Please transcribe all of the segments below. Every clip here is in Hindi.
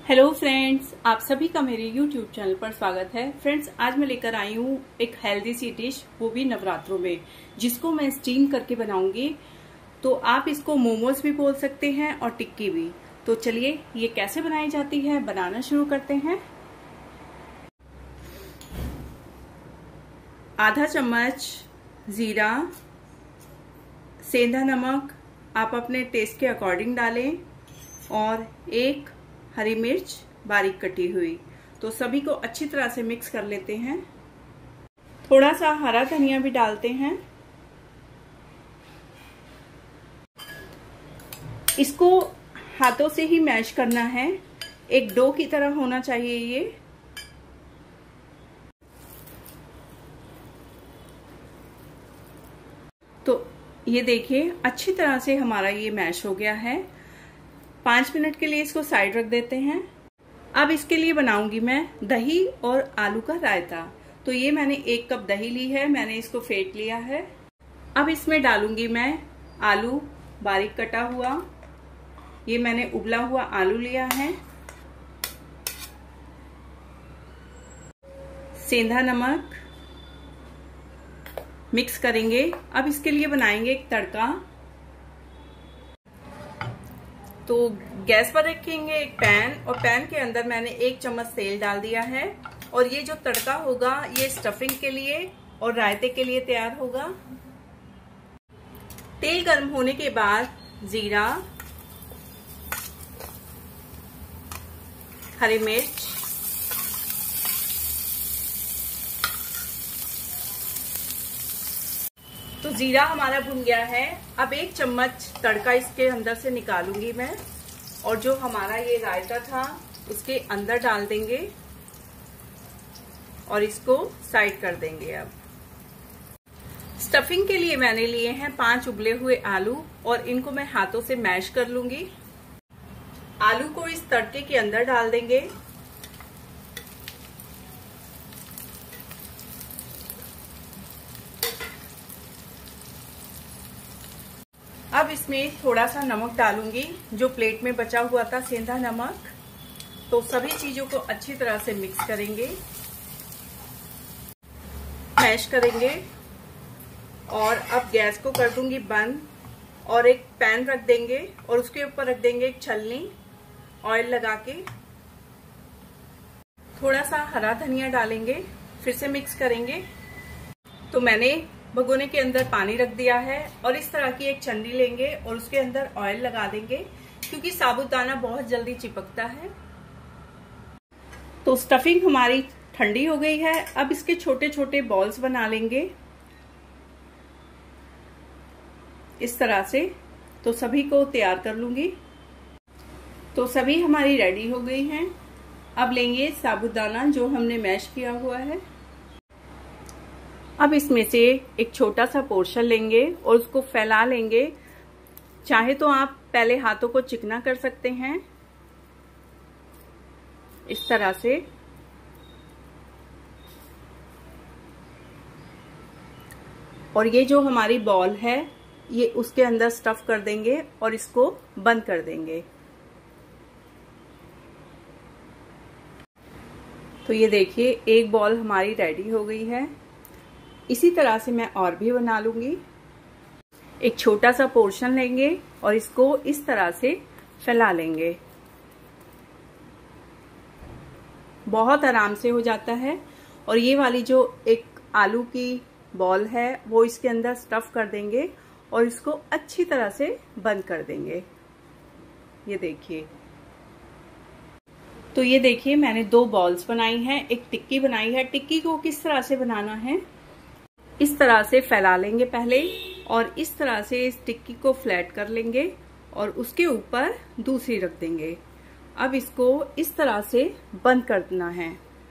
हेलो फ्रेंड्स, आप सभी का मेरे YouTube चैनल पर स्वागत है। फ्रेंड्स, आज मैं लेकर आई हूँ एक हेल्दी सी डिश, वो भी नवरात्रों में, जिसको मैं स्टीम करके बनाऊंगी। तो आप इसको मोमोज भी बोल सकते हैं और टिक्की भी। तो चलिए ये कैसे बनाई जाती है, बनाना शुरू करते हैं। आधा चम्मच जीरा, सेंधा नमक आप अपने टेस्ट के अकॉर्डिंग डालें और एक हरी मिर्च बारीक कटी हुई। तो सभी को अच्छी तरह से मिक्स कर लेते हैं। थोड़ा सा हरा धनिया भी डालते हैं। इसको हाथों से ही मैश करना है, एक डो की तरह होना चाहिए ये। तो ये देखिए अच्छी तरह से हमारा ये मैश हो गया है। 5 मिनट के लिए इसको साइड रख देते हैं। अब इसके लिए बनाऊंगी मैं दही और आलू का रायता। तो ये मैंने 1 कप दही ली है, मैंने इसको फेंट लिया है। अब इसमें डालूंगी मैं आलू बारीक कटा हुआ। ये मैंने उबला हुआ आलू लिया है। सेंधा नमक मिक्स करेंगे। अब इसके लिए बनाएंगे एक तड़का। तो गैस पर रखेंगे एक पैन, और पैन के अंदर मैंने 1 चम्मच तेल डाल दिया है। और ये जो तड़का होगा ये स्टफिंग के लिए और रायते के लिए तैयार होगा। तेल गर्म होने के बाद जीरा, हरी मिर्च, तो जीरा हमारा भुन गया है। अब 1 चम्मच तड़का इसके अंदर से निकालूंगी मैं, और जो हमारा ये रायता था उसके अंदर डाल देंगे और इसको साइड कर देंगे। अब स्टफिंग के लिए मैंने लिए हैं 5 उबले हुए आलू, और इनको मैं हाथों से मैश कर लूंगी। आलू को इस तड़के के अंदर डाल देंगे। अब इसमें थोड़ा सा नमक डालूंगी, जो प्लेट में बचा हुआ था सेंधा नमक। तो सभी चीजों को अच्छी तरह से मिक्स करेंगे, मैश करेंगे। और अब गैस को कर दूंगी बंद, और एक पैन रख देंगे और उसके ऊपर रख देंगे एक छलनी, ऑयल लगा के। थोड़ा सा हरा धनिया डालेंगे, फिर से मिक्स करेंगे। तो मैंने भगोने के अंदर पानी रख दिया है, और इस तरह की एक छन्नी लेंगे और उसके अंदर ऑयल लगा देंगे, क्योंकि साबूदाना बहुत जल्दी चिपकता है। तो स्टफिंग हमारी ठंडी हो गई है। अब इसके छोटे छोटे बॉल्स बना लेंगे इस तरह से। तो सभी को तैयार कर लूंगी। तो सभी हमारी रेडी हो गई हैं। अब लेंगे साबूदाना जो हमने मैश किया हुआ है। अब इसमें से एक छोटा सा पोर्शन लेंगे और उसको फैला लेंगे। चाहे तो आप पहले हाथों को चिकना कर सकते हैं इस तरह से। और ये जो हमारी बॉल है ये उसके अंदर स्टफ कर देंगे और इसको बंद कर देंगे। तो ये देखिए एक बॉल हमारी रेडी हो गई है। इसी तरह से मैं और भी बना लूंगी। एक छोटा सा पोर्शन लेंगे और इसको इस तरह से फैला लेंगे। बहुत आराम से हो जाता है। और ये वाली जो एक आलू की बॉल है वो इसके अंदर स्टफ कर देंगे और इसको अच्छी तरह से बंद कर देंगे। ये देखिए। तो ये देखिए मैंने 2 बॉल्स बनाई हैं, एक टिक्की बनाई है। टिक्की को किस तरह से बनाना है, इस तरह से फैला लेंगे पहले, और इस तरह से इस टिक्की को फ्लैट कर लेंगे और उसके ऊपर दूसरी रख देंगे। अब इसको इस तरह से बंद करना है।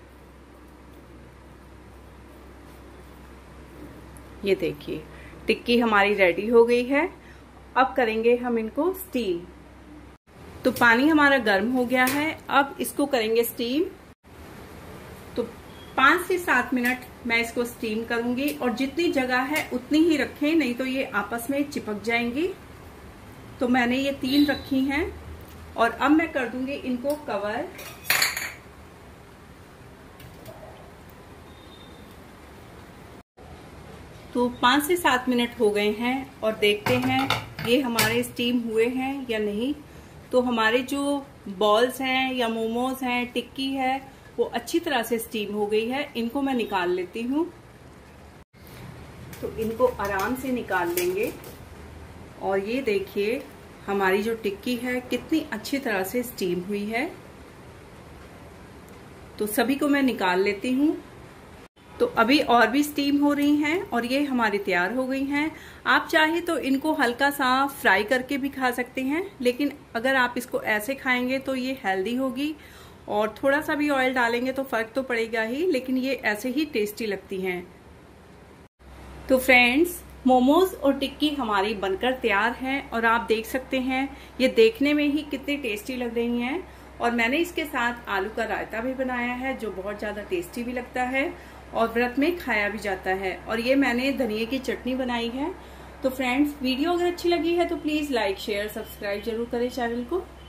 ये देखिए टिक्की हमारी रेडी हो गई है। अब करेंगे हम इनको स्टीम। तो पानी हमारा गर्म हो गया है, अब इसको करेंगे स्टीम। तो 5 से 7 मिनट मैं इसको स्टीम करूंगी, और जितनी जगह है उतनी ही रखें, नहीं तो ये आपस में चिपक जाएंगी। तो मैंने ये 3 रखी हैं। और अब मैं कर दूंगी इनको कवर। तो 5 से 7 मिनट हो गए हैं और देखते हैं ये हमारे स्टीम हुए हैं या नहीं। तो हमारे जो बॉल्स हैं या मोमोज हैं, टिक्की है, वो अच्छी तरह से स्टीम हो गई है। इनको मैं निकाल लेती हूँ। तो इनको आराम से निकाल लेंगे। और ये देखिए हमारी जो टिक्की है कितनी अच्छी तरह से स्टीम हुई है। तो सभी को मैं निकाल लेती हूँ। तो अभी और भी स्टीम हो रही हैं और ये हमारी तैयार हो गई हैं। आप चाहे तो इनको हल्का सा फ्राई करके भी खा सकते हैं, लेकिन अगर आप इसको ऐसे खाएंगे तो ये हेल्दी होगी। और थोड़ा सा भी ऑयल डालेंगे तो फर्क तो पड़ेगा ही, लेकिन ये ऐसे ही टेस्टी लगती हैं। तो फ्रेंड्स, मोमोज और टिक्की हमारी बनकर तैयार है और आप देख सकते हैं ये देखने में ही कितनी टेस्टी लग रही हैं। और मैंने इसके साथ आलू का रायता भी बनाया है जो बहुत ज़्यादा टेस्टी भी लगता है और व्रत में खाया भी जाता है। और ये मैंने धनिया की चटनी बनाई है। तो फ्रेंड्स, वीडियो अगर अच्छी लगी है तो प्लीज़ लाइक, शेयर, सब्सक्राइब जरूर करें चैनल को।